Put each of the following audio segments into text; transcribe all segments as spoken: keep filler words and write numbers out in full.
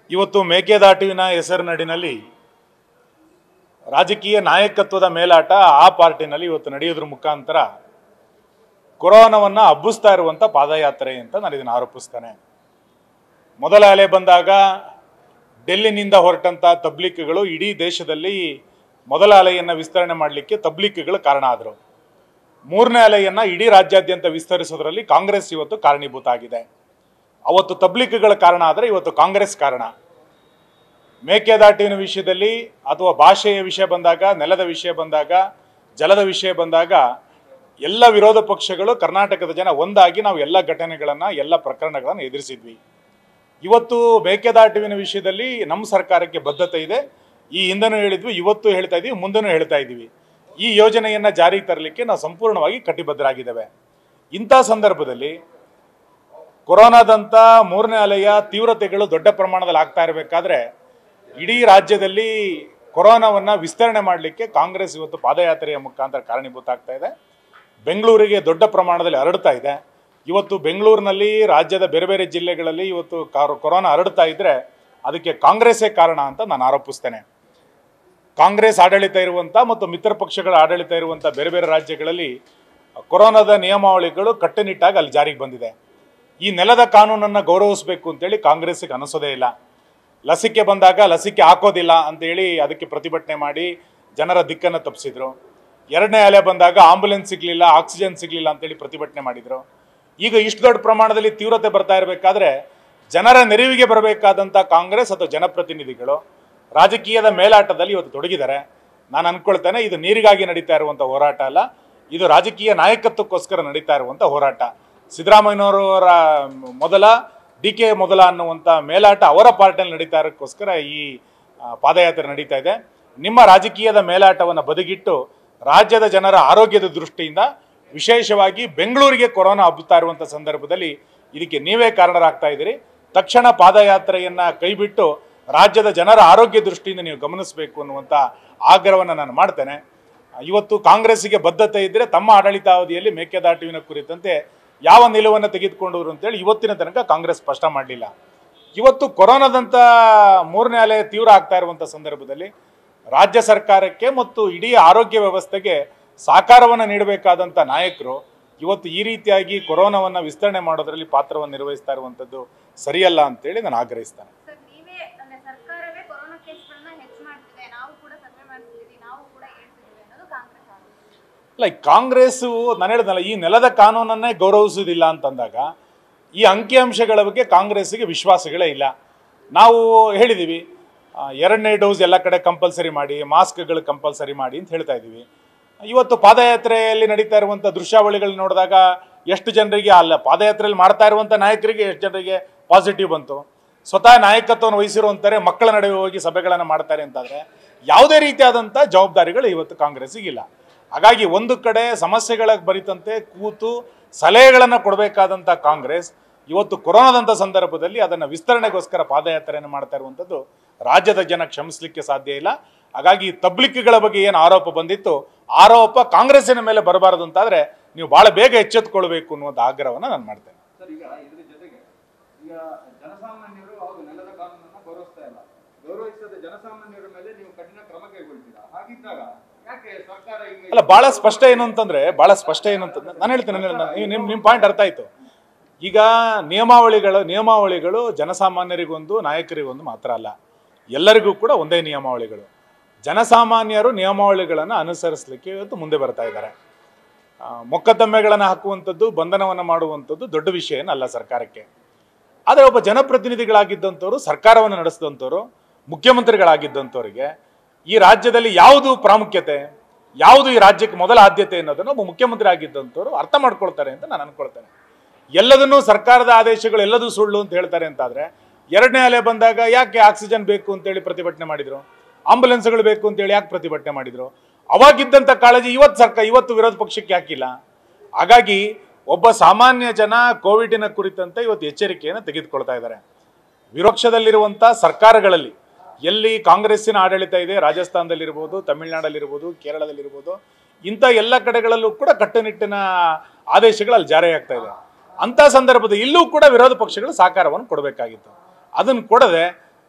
ಇವತ್ತು ಮೇಕೆದಾಟುವಿನ ಹೆಸರಿನಡಿನಲ್ಲಿ ರಾಜಕೀಯ ನಾಯಕತ್ವದ ಮೇಲಾಟ ಆ ಪಾರ್ಟಿನಲ್ಲಿ ಇವತ್ತು ನಡೆಯೋದ್ರ ಮುಖಾಂತರ ಕೊರೋನಾವನ್ನು ಹಬ್ಬಿಸ್ತಾ ಇರುವಂಥ ಪಾದಯಾತ್ರೆ ಅಂತ ನಾನು ಇದನ್ನು ಆರೋಪಿಸ್ತೇನೆ. ಮೊದಲ ಅಲೆ ಬಂದಾಗ ಡೆಲ್ಲಿನಿಂದ ಹೊರಟಂಥ ತಬ್ಲೀಕ್ಗಳು ಇಡೀ ದೇಶದಲ್ಲಿ ಮೊದಲ ಅಲೆಯನ್ನು ವಿಸ್ತರಣೆ ಮಾಡಲಿಕ್ಕೆ ತಬ್ಲೀಕ್ಗಳು ಕಾರಣ ಆದರು. ಮೂರನೇ ಅಲೆಯನ್ನು ಇಡೀ ರಾಜ್ಯಾದ್ಯಂತ ವಿಸ್ತರಿಸೋದ್ರಲ್ಲಿ ಕಾಂಗ್ರೆಸ್ ಇವತ್ತು ಕಾರಣೀಭೂತ ಆಗಿದೆ. ಅವತ್ತು ತಬ್ಲೀಕ್ಗಳ ಕಾರಣ ಆದರೆ ಇವತ್ತು ಕಾಂಗ್ರೆಸ್ ಕಾರಣ. ಮೇಕೆದಾಟಿನ ವಿಷಯದಲ್ಲಿ ಅಥವಾ ಭಾಷೆಯ ವಿಷಯ ಬಂದಾಗ, ನೆಲದ ವಿಷಯ ಬಂದಾಗ, ಜಲದ ವಿಷಯ ಬಂದಾಗ ಎಲ್ಲ ವಿರೋಧ ಪಕ್ಷಗಳು ಕರ್ನಾಟಕದ ಜನ ಒಂದಾಗಿ ನಾವು ಎಲ್ಲ ಘಟನೆಗಳನ್ನು ಎಲ್ಲ ಪ್ರಕರಣಗಳನ್ನು ಎದುರಿಸಿದ್ವಿ. ಇವತ್ತು ಮೇಕೆದಾಟುವಿನ ವಿಷಯದಲ್ಲಿ ನಮ್ಮ ಸರ್ಕಾರಕ್ಕೆ ಬದ್ಧತೆ ಇದೆ. ಈ ಹಿಂದನೂ ಹೇಳಿದ್ವಿ, ಇವತ್ತು ಹೇಳ್ತಾ ಇದ್ದೀವಿ, ಮುಂದೆನೂ ಹೇಳ್ತಾ ಇದ್ದೀವಿ. ಈ ಯೋಜನೆಯನ್ನು ಜಾರಿಗೆ ತರಲಿಕ್ಕೆ ನಾವು ಸಂಪೂರ್ಣವಾಗಿ ಕಟಿಬದ್ಧರಾಗಿದ್ದೇವೆ. ಇಂಥ ಸಂದರ್ಭದಲ್ಲಿ ಕೊರೋನಾದಂಥ ಮೂರನೇ ಅಲೆಯ ತೀವ್ರತೆಗಳು ದೊಡ್ಡ ಪ್ರಮಾಣದಲ್ಲಿ ಆಗ್ತಾ ಇರಬೇಕಾದ್ರೆ ಇಡೀ ರಾಜ್ಯದಲ್ಲಿ ಕೊರೋನಾವನ್ನು ವಿಸ್ತರಣೆ ಮಾಡಲಿಕ್ಕೆ ಕಾಂಗ್ರೆಸ್ ಇವತ್ತು ಪಾದಯಾತ್ರೆಯ ಮುಖಾಂತರ ಕಾರಣೀಭೂತ ಆಗ್ತಾ ಇದೆ. ಬೆಂಗಳೂರಿಗೆ ದೊಡ್ಡ ಪ್ರಮಾಣದಲ್ಲಿ ಹರಡ್ತಾ ಇದೆ. ಇವತ್ತು ಬೆಂಗಳೂರಿನಲ್ಲಿ ರಾಜ್ಯದ ಬೇರೆ ಬೇರೆ ಜಿಲ್ಲೆಗಳಲ್ಲಿ ಇವತ್ತು ಕೊರೋನಾ ಹರಡ್ತಾ ಇದ್ದರೆ ಅದಕ್ಕೆ ಕಾಂಗ್ರೆಸ್ಸೇ ಕಾರಣ ಅಂತ ನಾನು ಆರೋಪಿಸ್ತೇನೆ. ಕಾಂಗ್ರೆಸ್ ಆಡಳಿತ ಇರುವಂಥ ಮತ್ತು ಮಿತ್ರ ಪಕ್ಷಗಳ ಆಡಳಿತ ಇರುವಂಥ ಬೇರೆ ಬೇರೆ ರಾಜ್ಯಗಳಲ್ಲಿ ಕೊರೋನಾದ ನಿಯಮಾವಳಿಗಳು ಕಟ್ಟುನಿಟ್ಟಾಗಿ ಅಲ್ಲಿ ಜಾರಿಗೆ ಬಂದಿದೆ. ಈ ನೆಲದ ಕಾನೂನನ್ನು ಗೌರವಿಸಬೇಕು ಅಂತೇಳಿ ಕಾಂಗ್ರೆಸ್ಸಿಗೆ ಅನಿಸೋದೇ ಇಲ್ಲ. ಲಸಿಕೆ ಬಂದಾಗ ಲಸಿಕೆ ಹಾಕೋದಿಲ್ಲ ಅಂತೇಳಿ ಅದಕ್ಕೆ ಪ್ರತಿಭಟನೆ ಮಾಡಿ ಜನರ ದಿಕ್ಕನ್ನು ತಪ್ಪಿಸಿದ್ರು. ಎರಡನೇ ಅಲೆ ಬಂದಾಗ ಆಂಬುಲೆನ್ಸ್ ಸಿಗಲಿಲ್ಲ, ಆಕ್ಸಿಜನ್ ಸಿಗಲಿಲ್ಲ ಅಂತೇಳಿ ಪ್ರತಿಭಟನೆ ಮಾಡಿದರು. ಈಗ ಇಷ್ಟು ದೊಡ್ಡ ಪ್ರಮಾಣದಲ್ಲಿ ತೀವ್ರತೆ ಬರ್ತಾ ಇರಬೇಕಾದ್ರೆ ಜನರ ನೆರವಿಗೆ ಬರಬೇಕಾದಂಥ ಕಾಂಗ್ರೆಸ್ ಅಥವಾ ಜನಪ್ರತಿನಿಧಿಗಳು ರಾಜಕೀಯದ ಮೇಲಾಟದಲ್ಲಿ ಇವತ್ತು ತೊಡಗಿದ್ದಾರೆ. ನಾನು ಅಂದ್ಕೊಳ್ತೇನೆ ಇದು ನೀರಿಗಾಗಿ ನಡೀತಾ ಇರುವಂಥ ಹೋರಾಟ ಅಲ್ಲ, ಇದು ರಾಜಕೀಯ ನಾಯಕತ್ವಕ್ಕೋಸ್ಕರ ನಡೀತಾ ಇರುವಂಥ ಹೋರಾಟ. ಸಿದ್ದರಾಮಯ್ಯನವರ ಮೊದಲ, ಡಿ ಕೆ ಮೊದಲ ಅನ್ನುವಂಥ ಮೇಲಾಟ ಅವರ ಪಾರ್ಟಿಯಲ್ಲಿ ನಡೀತಾ ಇರೋಕ್ಕೋಸ್ಕರ ಈ ಪಾದಯಾತ್ರೆ ನಡೀತಾ ಇದೆ. ನಿಮ್ಮ ರಾಜಕೀಯದ ಮೇಲಾಟವನ್ನು ಬದಿಗಿಟ್ಟು ರಾಜ್ಯದ ಜನರ ಆರೋಗ್ಯದ ದೃಷ್ಟಿಯಿಂದ ವಿಶೇಷವಾಗಿ ಬೆಂಗಳೂರಿಗೆ ಕೊರೋನಾ ಹಬ್ಬುತ್ತಾ ಇರುವಂಥ ಸಂದರ್ಭದಲ್ಲಿ ಇದಕ್ಕೆ ನೀವೇ ಕಾರಣರಾಗ್ತಾ ಇದ್ದೀರಿ. ತಕ್ಷಣ ಪಾದಯಾತ್ರೆಯನ್ನು ಕೈಬಿಟ್ಟು ರಾಜ್ಯದ ಜನರ ಆರೋಗ್ಯ ದೃಷ್ಟಿಯಿಂದ ನೀವು ಗಮನಿಸಬೇಕು ಅನ್ನುವಂಥ ಆಗ್ರಹವನ್ನು ನಾನು ಮಾಡ್ತೇನೆ. ಇವತ್ತು ಕಾಂಗ್ರೆಸ್ಸಿಗೆ ಬದ್ಧತೆ ಇದ್ದರೆ ತಮ್ಮ ಆಡಳಿತಾವಧಿಯಲ್ಲಿ ಮೇಕೆದಾಟುವಿನ ಕುರಿತಂತೆ ಯಾವ ನಿಲುವನ್ನು ತೆಗೆದುಕೊಂಡರು ಅಂತೇಳಿ ಇವತ್ತಿನ ತನಕ ಕಾಂಗ್ರೆಸ್ ಸ್ಪಷ್ಟ ಮಾಡಲಿಲ್ಲ. ಇವತ್ತು ಕೊರೋನಾದಂಥ ಮೂರನೇ ಅಲೆ ತೀವ್ರ ಆಗ್ತಾ ಇರುವಂಥ ಸಂದರ್ಭದಲ್ಲಿ ರಾಜ್ಯ ಸರ್ಕಾರಕ್ಕೆ ಮತ್ತು ಇಡೀ ಆರೋಗ್ಯ ವ್ಯವಸ್ಥೆಗೆ ಸಹಕಾರವನ್ನು ನೀಡಬೇಕಾದಂಥ ನಾಯಕರು ಇವತ್ತು ಈ ರೀತಿಯಾಗಿ ಕೊರೋನಾವನ್ನು ವಿಸ್ತರಣೆ ಮಾಡೋದರಲ್ಲಿ ಪಾತ್ರವನ್ನು ನಿರ್ವಹಿಸ್ತಾ ಇರುವಂಥದ್ದು ಸರಿಯಲ್ಲ ಅಂತೇಳಿ ನಾನು ಆಗ್ರಹಿಸ್ತೇನೆ. ಲೈಕ್ ಕಾಂಗ್ರೆಸ್ಸು ನಾನು ಹೇಳಿದ್ನಲ್ಲ, ಈ ನೆಲದ ಕಾನೂನನ್ನೇ ಗೌರವಿಸುವುದಿಲ್ಲ ಅಂತಂದಾಗ ಈ ಅಂಕಿಅಂಶಗಳ ಬಗ್ಗೆ ಕಾಂಗ್ರೆಸ್ಸಿಗೆ ವಿಶ್ವಾಸಗಳೇ ಇಲ್ಲ. ನಾವು ಹೇಳಿದ್ದೀವಿ ಎರಡನೇ ಡೋಸ್ ಎಲ್ಲ ಕಡೆ ಕಂಪಲ್ಸರಿ ಮಾಡಿ, ಮಾಸ್ಕ್ಗಳು ಕಂಪಲ್ಸರಿ ಮಾಡಿ ಅಂತ ಹೇಳ್ತಾ ಇದ್ದೀವಿ. ಇವತ್ತು ಪಾದಯಾತ್ರೆಯಲ್ಲಿ ನಡೀತಾ ಇರುವಂಥ ದೃಶ್ಯಾವಳಿಗಳು ನೋಡಿದಾಗ ಎಷ್ಟು ಜನರಿಗೆ, ಅಲ್ಲ ಪಾದಯಾತ್ರೆಯಲ್ಲಿ ಮಾಡ್ತಾ ಇರುವಂಥ ನಾಯಕರಿಗೆ ಎಷ್ಟು ಜನರಿಗೆ ಪಾಸಿಟಿವ್ ಬಂತು. ಸ್ವತಃ ನಾಯಕತ್ವವನ್ನು ವಹಿಸಿರುವಂತಾರೆ ಮಕ್ಕಳ ನಡುವೆ ಹೋಗಿ ಸಭೆಗಳನ್ನು ಮಾಡ್ತಾರೆ ಅಂತಾದರೆ ಯಾವುದೇ ರೀತಿಯಾದಂಥ ಜವಾಬ್ದಾರಿಗಳು ಇವತ್ತು ಕಾಂಗ್ರೆಸ್ಸಿಗಿಲ್ಲ. ಹಾಗಾಗಿ ಒಂದು ಕಡೆ ಸಮಸ್ಯೆಗಳ ಬರಿತಂತೆ ಕೂತು ಸಲಹೆಗಳನ್ನು ಕೊಡಬೇಕಾದಂಥ ಕಾಂಗ್ರೆಸ್ ಇವತ್ತು ಕೊರೋನಾದಂಥ ಸಂದರ್ಭದಲ್ಲಿ ಅದನ್ನು ವಿಸ್ತರಣೆಗೋಸ್ಕರ ಪಾದಯಾತ್ರೆಯನ್ನು ಮಾಡ್ತಾ ಇರುವಂಥದ್ದು ರಾಜ್ಯದ ಜನ ಕ್ಷಮಿಸಲಿಕ್ಕೆ ಸಾಧ್ಯ ಇಲ್ಲ. ಹಾಗಾಗಿ ತಬ್ಲಿಕ್ಗಳ ಬಗ್ಗೆ ಏನು ಆರೋಪ ಬಂದಿತ್ತು, ಆರೋಪ ಕಾಂಗ್ರೆಸ್ಸಿನ ಮೇಲೆ ಬರಬಾರದು ಅಂತಾದರೆ ನೀವು ಭಾಳ ಬೇಗ ಎಚ್ಚೆತ್ತುಕೊಳ್ಬೇಕು ಅನ್ನುವಂಥ ಆಗ್ರಹವನ್ನು ನಾನು ಮಾಡ್ತೇನೆ. ಜನಸಾಮಾನ್ಯರು ಅವರು ನೆಲದ ಕಾನೂನನ್ನು ಗೌರವಿಸ್ತಾ ಇಲ್ಲ, ಗೌರವಿಸದ ಜನಸಾಮಾನ್ಯರ ಮೇಲೆ ನೀವು ಕಠಿಣ ಕ್ರಮ ಕೈಗೊಳ್ತೀರಾ. ಹಾಗಿದ್ದಾಗ ಯಾಕೆ ಸರ್ಕಾರ ಅಲ್ಲ, ಭಾಳ ಸ್ಪಷ್ಟ ಏನು ಅಂತಂದ್ರೆ ಭಾಳ ಸ್ಪಷ್ಟ ಏನು ಅಂತಂದ್ರೆ ನಾನು ಹೇಳ್ತೇನೆ, ನಿಮ್ಮ ನಿಮ್ಮ ಪಾಯಿಂಟ್ ಅರ್ಥ ಆಯ್ತು. ಈಗ ನಿಯಮಾವಳಿಗಳು ನಿಯಮಾವಳಿಗಳು ಜನಸಾಮಾನ್ಯರಿಗೊಂದು ನಾಯಕರಿಗೊಂದು ಮಾತ್ರ ಅಲ್ಲ, ಎಲ್ಲರಿಗೂ ಕೂಡ ಒಂದೇ ನಿಯಮಾವಳಿಗಳು. ಜನಸಾಮಾನ್ಯರು ನಿಯಮಾವಳಿಗಳನ್ನು ಅನುಸರಿಸಲಿಕ್ಕೆ ಇವತ್ತು ಮುಂದೆ ಬರ್ತಾ ಇದ್ದಾರೆ. ಮೊಕದ್ದಮೆಗಳನ್ನು ಹಾಕುವಂಥದ್ದು, ಬಂಧನವನ್ನು ಮಾಡುವಂಥದ್ದು ದೊಡ್ಡ ವಿಷಯ ಏನಲ್ಲ ಸರ್ಕಾರಕ್ಕೆ. ಆದರೆ ಒಬ್ಬ ಜನಪ್ರತಿನಿಧಿಗಳಾಗಿದ್ದಂಥವ್ರು, ಸರ್ಕಾರವನ್ನು ನಡೆಸಿದಂಥವ್ರು, ಮುಖ್ಯಮಂತ್ರಿಗಳಾಗಿದ್ದಂಥವ್ರಿಗೆ ಈ ರಾಜ್ಯದಲ್ಲಿ ಯಾವುದು ಪ್ರಾಮುಖ್ಯತೆ, ಯಾವುದು ಈ ರಾಜ್ಯಕ್ಕೆ ಮೊದಲ ಆದ್ಯತೆ ಅನ್ನೋದನ್ನು ಒಬ್ಬ ಮುಖ್ಯಮಂತ್ರಿ ಆಗಿದ್ದಂಥವ್ರು ಅರ್ಥ ಮಾಡ್ಕೊಳ್ತಾರೆ ಅಂತ ನಾನು ಅನ್ಕೊಳ್ತೇನೆ. ಎಲ್ಲದನ್ನೂ ಸರ್ಕಾರದ ಆದೇಶಗಳು ಎಲ್ಲದೂ ಸುಳ್ಳು ಅಂತ ಹೇಳ್ತಾರೆ ಅಂತಾದರೆ ಎರಡನೇ ಅಲೆ ಬಂದಾಗ ಯಾಕೆ ಆಕ್ಸಿಜನ್ ಬೇಕು ಅಂತೇಳಿ ಪ್ರತಿಭಟನೆ ಮಾಡಿದರು, ಆಂಬುಲೆನ್ಸ್ಗಳು ಬೇಕು ಅಂತೇಳಿ ಯಾಕೆ ಪ್ರತಿಭಟನೆ ಮಾಡಿದರು? ಅವಾಗಿದ್ದಂಥ ಕಾಳಜಿ ಇವತ್ತು ಸರ್ಕಾರ ಇವತ್ತು ವಿರೋಧ ಪಕ್ಷಕ್ಕೆ ಯಾಕಿಲ್ಲ? ಹಾಗಾಗಿ ಒಬ್ಬ ಸಾಮಾನ್ಯ ಜನ ಕೋವಿಡಿನ ಕುರಿತಂತೆ ಇವತ್ತು ಎಚ್ಚರಿಕೆಯನ್ನು ತೆಗೆದುಕೊಳ್ತಾ ಇದ್ದಾರೆ. ವಿಪಕ್ಷದಲ್ಲಿರುವಂಥ ಸರ್ಕಾರಗಳಲ್ಲಿ ಎಲ್ಲಿ ಕಾಂಗ್ರೆಸ್ಸಿನ ಆಡಳಿತ ಇದೆ, ರಾಜಸ್ಥಾನದಲ್ಲಿರ್ಬೋದು, ತಮಿಳುನಾಡಲ್ಲಿರ್ಬೋದು, ಕೇರಳದಲ್ಲಿರ್ಬೋದು, ಇಂಥ ಎಲ್ಲ ಕಡೆಗಳಲ್ಲೂ ಕೂಡ ಕಟ್ಟುನಿಟ್ಟಿನ ಆದೇಶಗಳು ಅಲ್ಲಿ ಜಾರಿಯಾಗ್ತಾ ಇದೆ. ಅಂಥ ಸಂದರ್ಭದಲ್ಲಿ ಇಲ್ಲೂ ಕೂಡ ವಿರೋಧ ಪಕ್ಷಗಳು ಸಹಕಾರವನ್ನು ಕೊಡಬೇಕಾಗಿತ್ತು. ಅದನ್ನು ಕೊಡದೆ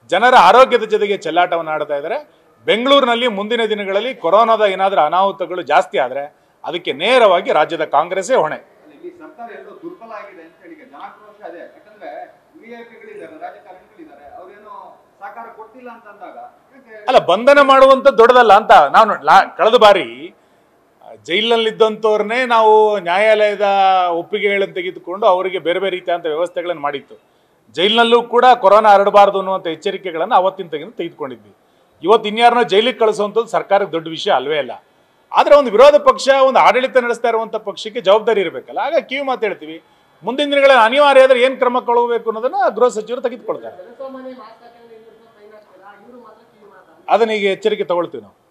ಜನರ ಆರೋಗ್ಯದ ಜೊತೆಗೆ ಚೆಲ್ಲಾಟವನ್ನು ಆಡ್ತಾ ಇದ್ದಾರೆ. ಬೆಂಗಳೂರಿನಲ್ಲಿ ಮುಂದಿನ ದಿನಗಳಲ್ಲಿ ಕೊರೋನಾದ ಏನಾದರೂ ಅನಾಹುತಗಳು ಜಾಸ್ತಿ ಆದರೆ ಅದಕ್ಕೆ ನೇರವಾಗಿ ರಾಜ್ಯದ ಕಾಂಗ್ರೆಸ್ಸೇ ಹೊಣೆ. ಸರ್ಕಾರ ಎಲ್ಲೋ ದುರ್ಬಲ ಆಗಿದೆ ಅಂತ ಹೇಳಿ ಜನಾಕ್ರೋಶ ಅದೇ. ಯಾಕಂದ್ರೆ ವಿಐಪಿಗಳಿದ್ದಾರೆ, ರಾಜಕಾರಣಿಗಳಿದ್ದಾರೆ, ಅವ್ರೇನೋ ಸಹಕಾರ ಕೊಟ್ಟಿಲ್ಲ ಅಂತಂದಾಗ ಅಲ್ಲ, ಬಂಧನ ಮಾಡುವಂತ ದೊಡ್ಡದಲ್ಲ ಅಂತ. ನಾನು ಕಳೆದ ಬಾರಿ ಜೈಲಿನಲ್ಲಿದ್ದಂಥವ್ರನ್ನೇ ನಾವು ನ್ಯಾಯಾಲಯದ ಒಪ್ಪಿಗೆಗಳನ್ನು ತೆಗೆದುಕೊಂಡು ಅವರಿಗೆ ಬೇರೆ ಬೇರೆ ರೀತಿಯಾದಂಥ ವ್ಯವಸ್ಥೆಗಳನ್ನು ಮಾಡಿತ್ತು. ಜೈಲಿನಲ್ಲೂ ಕೂಡ ಕೊರೋನಾ ಹರಡಬಾರ್ದು ಅನ್ನುವಂಥ ಎಚ್ಚರಿಕೆಗಳನ್ನು ಅವತ್ತಿನ ತೆಗೆದು ತೆಗೆದುಕೊಂಡಿದ್ವಿ. ಇವತ್ತು ಇನ್ಯಾರನ್ನೋ ಜೈಲಿಗೆ ಕಳಿಸುವಂಥದ್ದು ಸರ್ಕಾರಕ್ಕೆ ದೊಡ್ಡ ವಿಷಯ ಅಲ್ವೇ ಅಲ್ಲ. ಆದರೆ ಒಂದು ವಿರೋಧ ಪಕ್ಷ, ಒಂದು ಆಡಳಿತ ನಡೆಸ್ತಾ ಇರುವಂಥ ಪಕ್ಷಕ್ಕೆ ಜವಾಬ್ದಾರಿ ಇರಬೇಕಲ್ಲ. ಆಗ ಕಿವಿ ಮಾತು ಹೇಳ್ತೀವಿ. ಮುಂದಿನ ದಿನಗಳಲ್ಲಿ ಅನಿವಾರ್ಯ ಆದರೆ ಏನು ಕ್ರಮ ಕೊಳ್ಳಬೇಕು ಅನ್ನೋದನ್ನು ಗೃಹ ಸಚಿವರು ತೆಗೆದುಕೊಳ್ತಾರೆ. ಅದನ್ನ ಈಗ ಎಚ್ಚರಿಕೆ ತಗೊಳ್ತೀವಿ ನಾವು.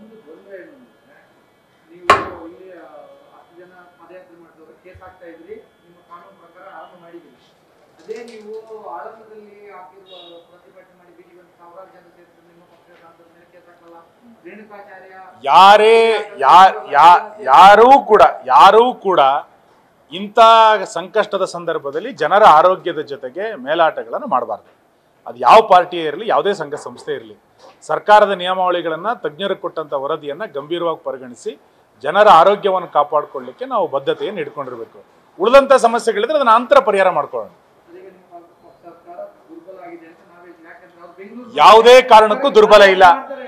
ಯಾರೇ ಯಾರೂ ಕೂಡ ಯಾರೂ ಕೂಡ ಇಂಥ ಸಂಕಷ್ಟದ ಸಂದರ್ಭದಲ್ಲಿ ಜನರ ಆರೋಗ್ಯದ ಜೊತೆಗೆ ಮೇಲಾಟಗಳನ್ನು ಮಾಡಬಾರ್ದು. ಅದು ಯಾವ ಪಾರ್ಟಿಯೇ ಇರಲಿ, ಯಾವುದೇ ಸಂಘ ಸಂಸ್ಥೆ ಇರಲಿ, ಸರ್ಕಾರದ ನಿಯಮಾವಳಿಗಳನ್ನು, ತಜ್ಞರು ಕೊಟ್ಟಂಥ ವರದಿಯನ್ನು ಗಂಭೀರವಾಗಿ ಪರಿಗಣಿಸಿ ಜನರ ಆರೋಗ್ಯವನ್ನು ಕಾಪಾಡಿಕೊಳ್ಳಲಿಕ್ಕೆ ನಾವು ಬದ್ಧತೆಯನ್ನು ಇಟ್ಕೊಂಡಿರಬೇಕು. ಉಳಿದಂಥ ಸಮಸ್ಯೆಗಳಿದ್ರೆ ಅದನ್ನು ಅಂತರ ಪರಿಹಾರ ಮಾಡ್ಕೊಳ್ಳೋಣ. ಯಾವುದೇ ಕಾರಣಕ್ಕೂ ದುರ್ಬಲ ಇಲ್ಲ.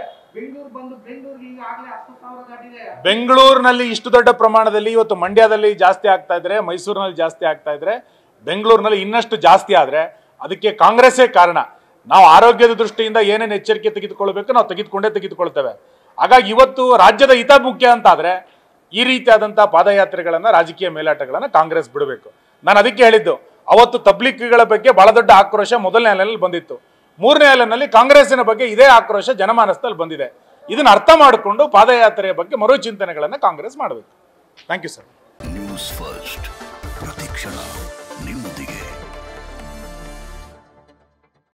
ಬೆಂಗಳೂರಿನಲ್ಲಿ ಇಷ್ಟು ದೊಡ್ಡ ಪ್ರಮಾಣದಲ್ಲಿ ಇವತ್ತು ಮಂಡ್ಯದಲ್ಲಿ ಜಾಸ್ತಿ ಆಗ್ತಾ ಇದ್ರೆ, ಮೈಸೂರಿನಲ್ಲಿ ಜಾಸ್ತಿ ಆಗ್ತಾ ಇದ್ರೆ, ಬೆಂಗಳೂರಿನಲ್ಲಿ ಇನ್ನಷ್ಟು ಜಾಸ್ತಿ ಆದರೆ ಅದಕ್ಕೆ ಕಾಂಗ್ರೆಸ್ಸೇ ಕಾರಣ. ನಾವು ಆರೋಗ್ಯದ ದೃಷ್ಟಿಯಿಂದ ಏನೇನು ಎಚ್ಚರಿಕೆ ತೆಗೆದುಕೊಳ್ಬೇಕು ನಾವು ತೆಗೆದುಕೊಂಡೇ ತೆಗೆದುಕೊಳ್ತೇವೆ. ಹಾಗಾಗಿ ಇವತ್ತು ರಾಜ್ಯದ ಹಿತ ಮುಖ್ಯ ಅಂತಾದರೆ ಈ ರೀತಿಯಾದಂಥ ಪಾದಯಾತ್ರೆಗಳನ್ನು, ರಾಜಕೀಯ ಮೇಲಾಟಗಳನ್ನು ಕಾಂಗ್ರೆಸ್ ಬಿಡಬೇಕು. ನಾನು ಅದಕ್ಕೆ ಹೇಳಿದ್ದು, ಅವತ್ತು ತಬ್ಲಿಕ್ಗಳ ಬಗ್ಗೆ ಬಹಳ ದೊಡ್ಡ ಆಕ್ರೋಶ ಮೊದಲನೇ ಅಲೆಯಲ್ಲಿ ಬಂದಿತ್ತು. ಮೂರನೇ ಅಲೆನಲ್ಲಿ ಕಾಂಗ್ರೆಸ್ಸಿನ ಬಗ್ಗೆ ಇದೇ ಆಕ್ರೋಶ ಜನಮಾನಸದಲ್ಲಿ ಬಂದಿದೆ. ಇದನ್ನು ಅರ್ಥ ಮಾಡಿಕೊಂಡು ಪಾದಯಾತ್ರೆಯ ಬಗ್ಗೆ ಮರು ಚಿಂತನೆಗಳನ್ನು ಕಾಂಗ್ರೆಸ್ ಮಾಡಬೇಕು. Thank you sir. News first, ಪ್ರತಿಕ್ಷಣ ನಿಮ್ಮೊಂದಿಗೆ.